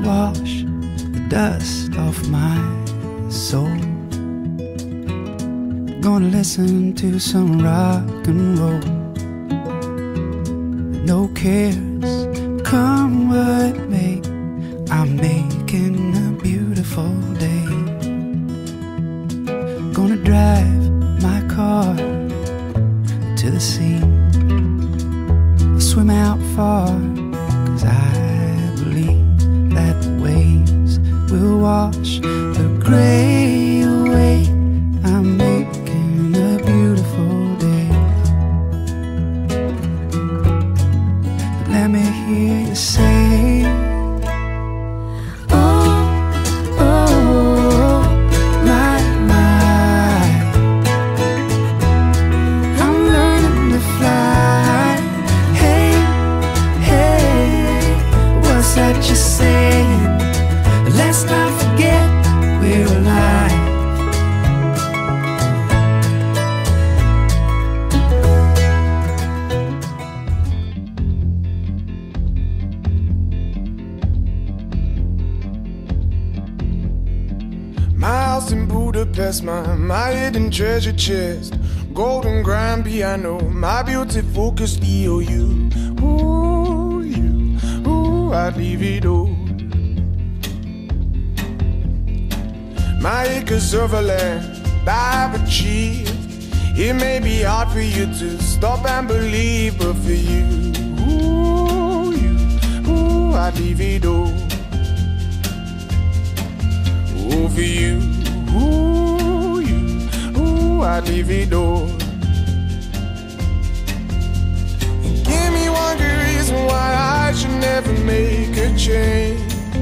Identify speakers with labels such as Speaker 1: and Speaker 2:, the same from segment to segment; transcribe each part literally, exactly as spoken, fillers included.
Speaker 1: wash the dust off my soul. Gonna listen to some rock and roll. No cares, come what may, I'm making a beautiful day. Gonna drive my car to the sea, swim out far, 'cause I believe that the waves will wash the gray away. I'm making a beautiful day. Let me hear you say, oh, oh, my, my, I'm learning to fly. Hey, hey, what's that you're saying? Let's not forget we're alive.
Speaker 2: My house in Budapest, my, my hidden treasure chest, golden grand piano, my beautiful Castillo. You, ooh, you, ooh, I'd leave it all. My acres of land I've achieved. It may be hard for you to stop and believe, but for you, ooh, you, ooh, I'd leave it all. Ooh, for you, ooh, you, ooh, I'd leave it all. Give me one good reason why I should never make a change.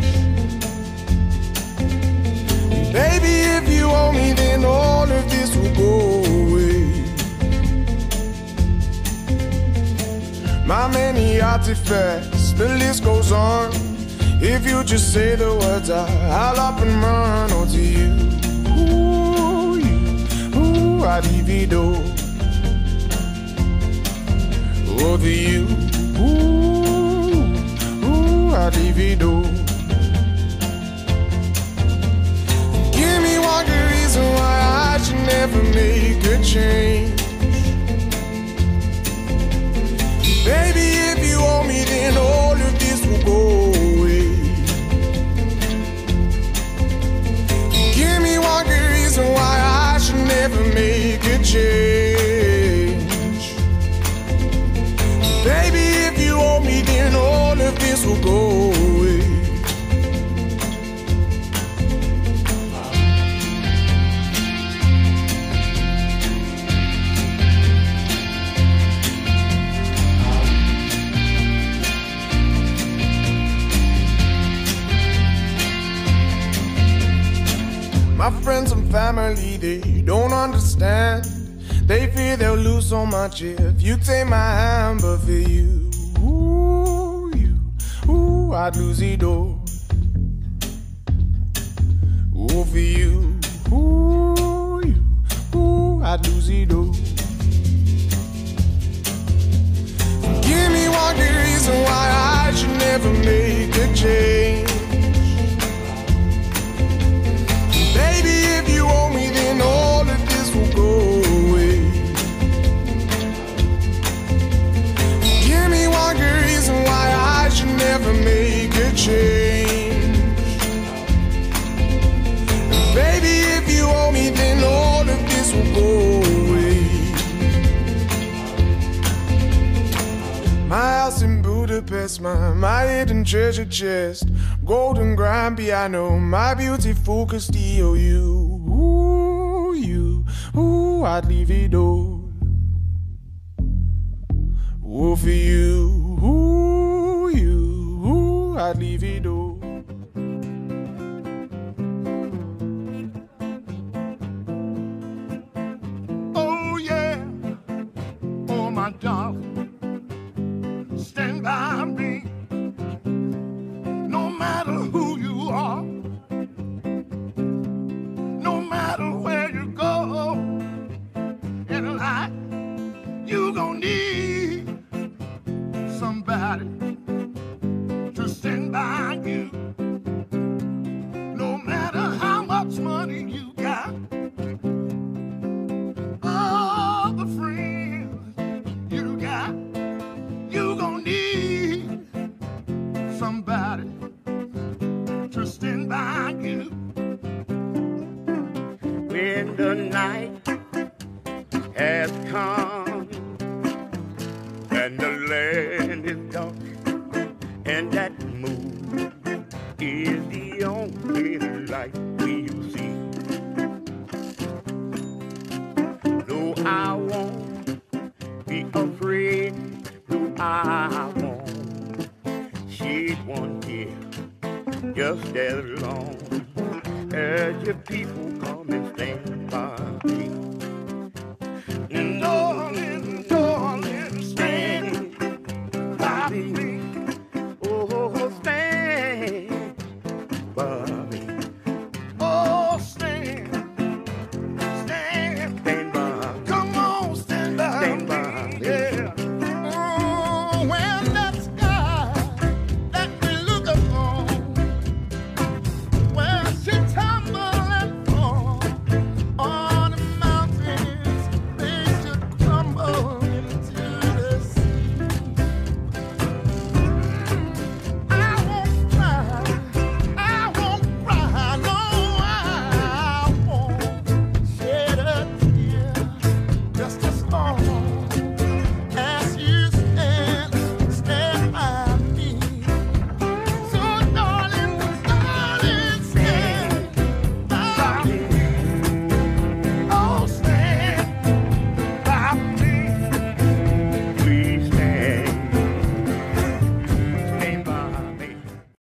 Speaker 2: Baby, if you owe me, then all of this will go away. My many artifacts, the list goes on. If you just say the words, I, I'll up and run. Oh, to you, ooh, you, ooh, I'd leave it all. Oh, to you, ooh, ooh, I'd leave it all. Give me one good reason why I should never make a change. Baby, if you owe me, then all of this will go away. Give me one good reason why I should never make a change. Baby, if you owe me, then all of this will go away. My friends and family, they don't understand. They fear they'll lose so much if you take my hand. But for you, ooh, you, ooh, I'd lose it all. Ooh, for you, ooh, you, ooh, I'd lose it all. Give me one good reason why I should never make a change. Baby, if you owe me, then all of this will go away. Give me one good reason why I should never make a change. Baby, if you owe me, then all of this will go away. My house in Budapest, my, my hidden treasure chest, golden grand piano, my beautiful Castillo. You, ooh, you, ooh, I'd leave it all. Ooh, for you, ooh, you, ooh, I'd leave it all.
Speaker 3: Oh yeah, oh my darling, stand by me. No matter who you are, no matter where you go in life, you gon' need somebody to stand by you. and the land is dark, and that moon is the only light we'll see. No, I won't be afraid. No, I won't shed one tear, just as long as your people come